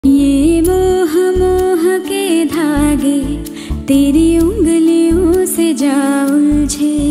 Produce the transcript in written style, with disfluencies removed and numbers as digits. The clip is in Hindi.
ये मोह मोह के धागे तेरी उंगलियों से जा उलझे।